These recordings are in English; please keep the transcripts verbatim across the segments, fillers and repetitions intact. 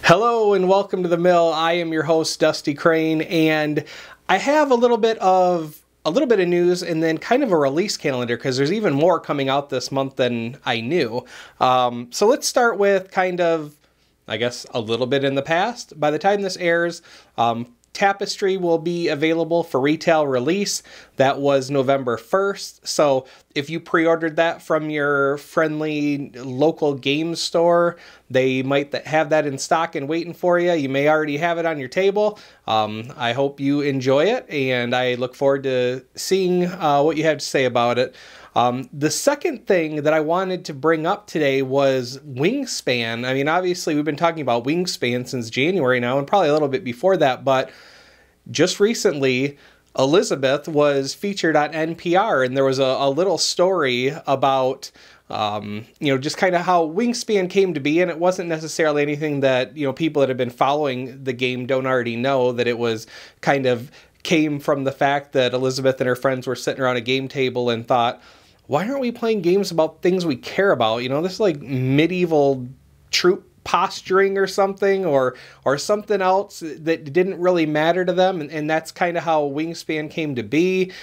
Hello and welcome to the mill. I am your host Dusty Crane, and I have a little bit of a little bit of news and then kind of a release calendar because there's even more coming out this month than I knew. Um, so let's start with kind of, I guess, a little bit in the past. By the time this airs, um, Tapestry will be available for retail release. That was November first. So if you pre-ordered that from your friendly local game store, they might th have that in stock and waiting for you. You may already have it on your table. Um, I hope you enjoy it, and I look forward to seeing uh, what you have to say about it. Um, the second thing that I wanted to bring up today was Wingspan. I mean, obviously we've been talking about Wingspan since January now, and probably a little bit before that, but just recently, Elizabeth was featured on N P R, and there was a, a little story about, um, you know, just kind of how Wingspan came to be, and it wasn't necessarily anything that, you know, people that have been following the game don't already know, that it was kind of came from the fact that Elizabeth and her friends were sitting around a game table and thought, why aren't we playing games about things we care about? You know, this is like medieval troop posturing or something, or or something else that didn't really matter to them, and, and that's kind of how Wingspan came to be.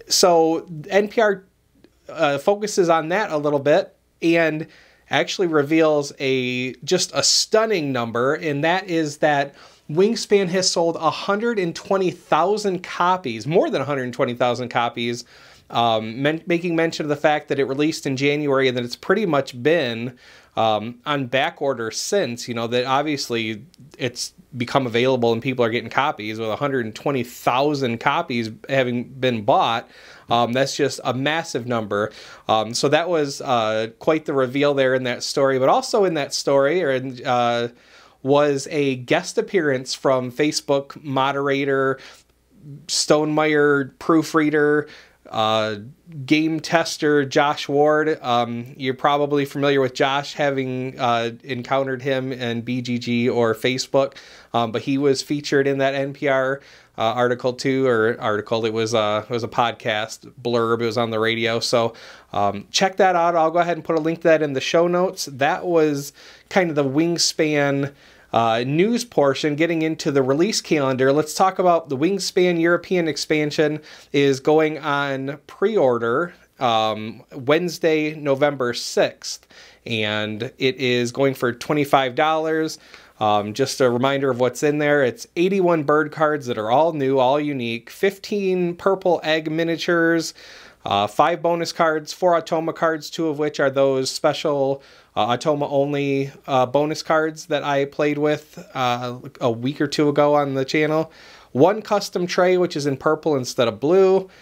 So N P R uh, focuses on that a little bit and actually reveals a just a stunning number, and that is that Wingspan has sold one hundred twenty thousand copies, more than one hundred twenty thousand copies, um, men making mention of the fact that it released in January and that it's pretty much been um, on back order since, you know, that obviously it's become available and people are getting copies with one hundred twenty thousand copies having been bought. Um, that's just a massive number. Um, so that was uh, quite the reveal there in that story, but also in that story, or in, uh, was a guest appearance from Facebook moderator, Stonemaier proofreader, uh, game tester Josh Ward. Um, you're probably familiar with Josh, having uh, encountered him in B G G or Facebook, um, but he was featured in that N P R uh, article too, or article. It was uh, it was a podcast blurb. It was on the radio. So um, check that out. I'll go ahead and put a link to that in the show notes. That was kind of the Wingspan Uh, news portion. Getting into the release calendar, let's talk about the Wingspan European expansion. Is going on pre-order um, Wednesday, November sixth, and it is going for twenty-five dollars. Um, just a reminder of what's in there. It's eighty-one bird cards that are all new, all unique, fifteen purple egg miniatures, Uh, five bonus cards, four Automa cards, two of which are those special uh, Automa only uh, bonus cards that I played with uh, a week or two ago on the channel. One custom tray, which is in purple instead of blue.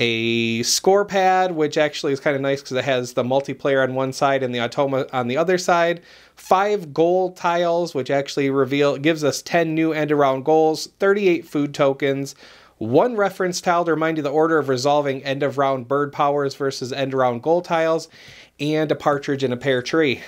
A score pad, which actually is kind of nice because it has the multiplayer on one side and the Automa on the other side. Five goal tiles, which actually reveal gives us ten new end-around goals. thirty-eight food tokens. One reference tile to remind you the order of resolving end-of-round bird powers versus end-around goal tiles, and a partridge in a pear tree.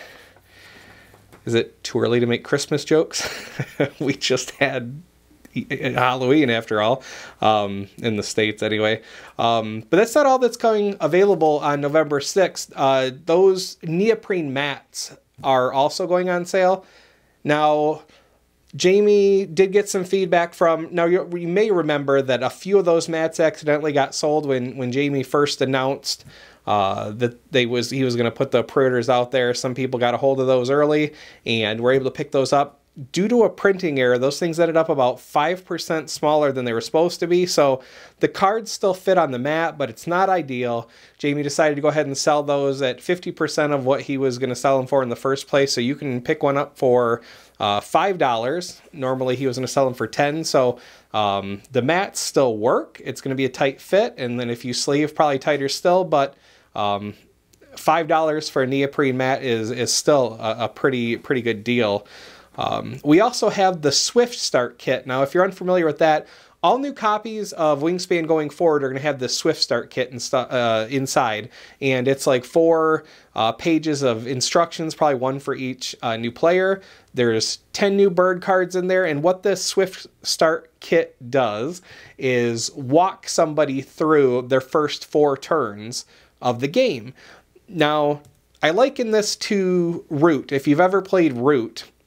Is it too early to make Christmas jokes? We just had Halloween after all, um, in the States anyway. Um, but that's not all that's coming available on November sixth. Uh, those neoprene mats are also going on sale. Now, Jamie did get some feedback from, now you, you may remember that a few of those mats accidentally got sold when, when Jamie first announced uh, that they was he was going to put the pre-orders out there. Some people got a hold of those early and were able to pick those up. Due to a printing error, those things ended up about five percent smaller than they were supposed to be, so the cards still fit on the mat, but it's not ideal. Jamie decided to go ahead and sell those at fifty percent of what he was going to sell them for in the first place, so you can pick one up for uh, five dollars. Normally he was going to sell them for ten dollars, so um, the mats still work. It's going to be a tight fit, and then if you sleeve, probably tighter still, but um, five dollars for a neoprene mat is, is still a, a pretty, pretty good deal. Um, we also have the Swift Start Kit. Now, if you're unfamiliar with that, all new copies of Wingspan going forward are going to have the Swift Start Kit and uh, inside, and it's like four uh, pages of instructions, probably one for each uh, new player. There's ten new bird cards in there, and what this Swift Start Kit does is walk somebody through their first four turns of the game. Now, I liken this to Root. If you've ever played Root,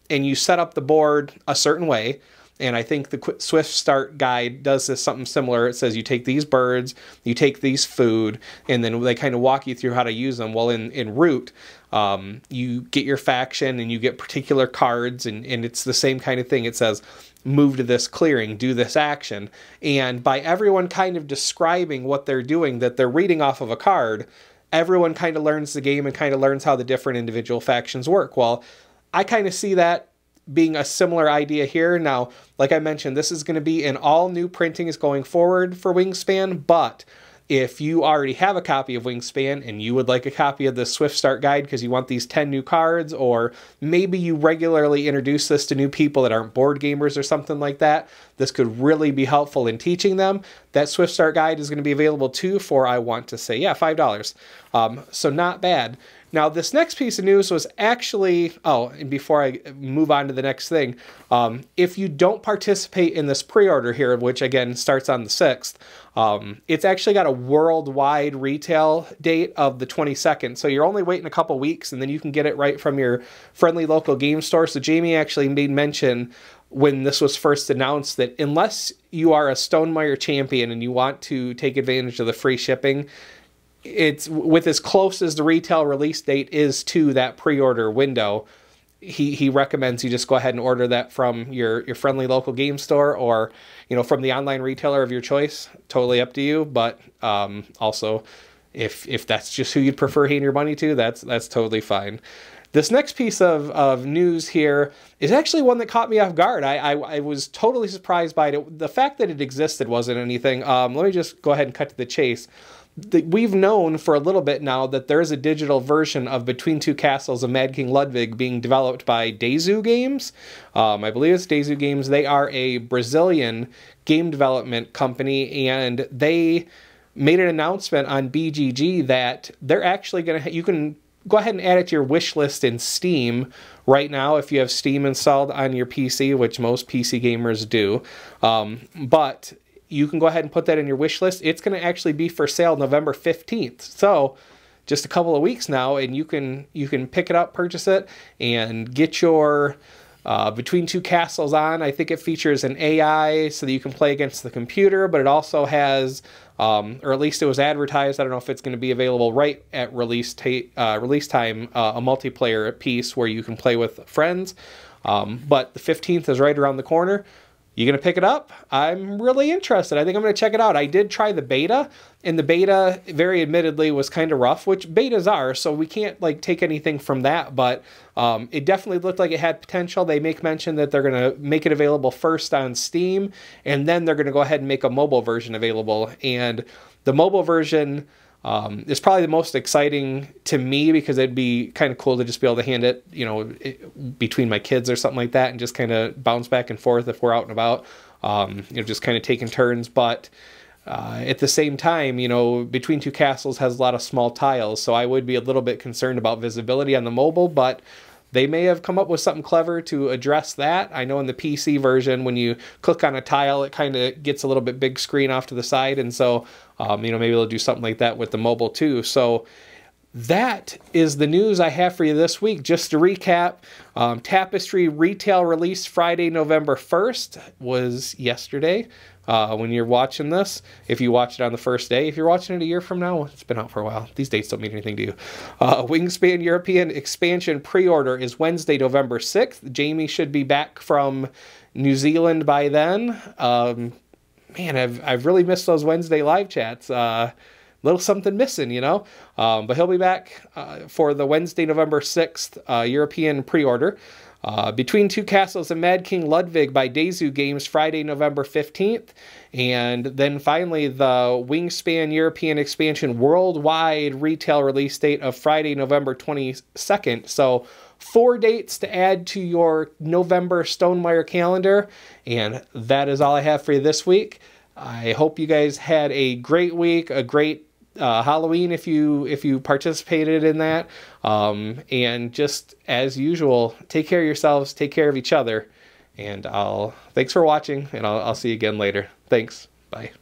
and you set up the board a certain way. And I think the Swift Start guide does this something similar. It says you take these birds, you take these food, and then they kind of walk you through how to use them. Well, in, in Root, um, you get your faction and you get particular cards, and, and it's the same kind of thing. It says, move to this clearing, do this action. And by everyone kind of describing what they're doing, that they're reading off of a card, everyone kind of learns the game and kind of learns how the different individual factions work. Well, I kind of see that being a similar idea here. Now, like I mentioned, this is going to be in all new printings going forward for Wingspan, but if you already have a copy of Wingspan and you would like a copy of the Swift Start Guide because you want these ten new cards, or maybe you regularly introduce this to new people that aren't board gamers or something like that, this could really be helpful in teaching them. That Swift Start Guide is going to be available too for, I want to say, yeah, five dollars. Um, so not bad. Now, this next piece of news was actually, oh, and before I move on to the next thing, um, if you don't participate in this pre-order here, which again starts on the sixth, um, it's actually got a worldwide retail date of the twenty-second. So you're only waiting a couple weeks, and then you can get it right from your friendly local game store. So Jamie actually made mention when this was first announced that unless you are a Stonemaier champion and you want to take advantage of the free shipping, it's with as close as the retail release date is to that pre-order window, he he recommends you just go ahead and order that from your your friendly local game store, or you know, from the online retailer of your choice. Totally up to you, but um, also if if that's just who you'd prefer handing your money to, that's that's totally fine. This next piece of, of news here is actually one that caught me off guard. I, I, I was totally surprised by it. The fact that it existed wasn't anything. Um, let me just go ahead and cut to the chase. The, we've known for a little bit now that there is a digital version of Between Two Castles of Mad King Ludwig being developed by Deizu Games. Um, I believe it's Deizu Games. They are a Brazilian game development company, and they made an announcement on B G G that they're actually going to, you can go ahead and add it to your wish list in Steam right now if you have Steam installed on your P C, which most P C gamers do. Um, but you can go ahead and put that in your wish list. It's going to actually be for sale November fifteenth. So just a couple of weeks now, and you can you can pick it up, purchase it, and get your uh, Between Two Castles on. I think it features an A I so that you can play against the computer, but it also has, um, or at least it was advertised, I don't know if it's going to be available right at release, uh, release time, uh, a multiplayer piece where you can play with friends. Um, but the fifteenth is right around the corner. You gonna pick it up? I'm really interested. I think I'm gonna check it out. I did try the beta, and the beta, very admittedly, was kind of rough, which betas are, so we can't like take anything from that, but um, it definitely looked like it had potential. They make mention that they're gonna make it available first on Steam, and then they're gonna go ahead and make a mobile version available. And the mobile version Um, it's probably the most exciting to me because it'd be kind of cool to just be able to hand it, you know, it, between my kids or something like that, and just kind of bounce back and forth if we're out and about, um, you know, just kind of taking turns. But uh, at the same time, you know, Between Two Castles has a lot of small tiles, so I would be a little bit concerned about visibility on the mobile, but they may have come up with something clever to address that. I know in the P C version, when you click on a tile, it kind of gets a little bit big screen off to the side. And so, um, you know, maybe they'll do something like that with the mobile too. So that is the news I have for you this week. Just to recap, um, Tapestry retail release Friday, November first was yesterday. Uh, when you're watching this, if you watch it on the first day, if you're watching it a year from now, it's been out for a while. These dates don't mean anything to you. Uh, Wingspan European expansion pre-order is Wednesday, November sixth. Jamie should be back from New Zealand by then. Um, man, I've, I've really missed those Wednesday live chats. Uh, little something missing, you know? Um, but he'll be back uh, for the Wednesday, November sixth uh, European pre-order. Uh, Between Two Castles and Mad King Ludwig by Deizu Games, Friday, November fifteenth. And then finally, the Wingspan European expansion worldwide retail release date of Friday, November twenty-second. So four dates to add to your November Stonemaier calendar. And that is all I have for you this week. I hope you guys had a great week, a great Uh, Halloween if you if you participated in that, um, and just as usual, take care of yourselves, take care of each other, and I'll thanks for watching, and I'll, I'll see you again later. Thanks. Bye.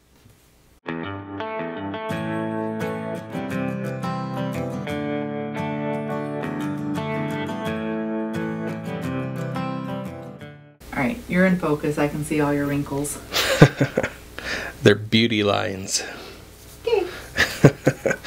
All right, you're in focus. I can see all your wrinkles. They're beauty lines. Okay.